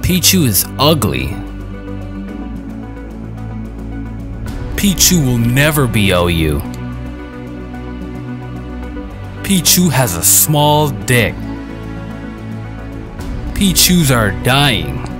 Pichu is ugly. Pichu will never be OU. Pichu has a small dick. Pichus are dying.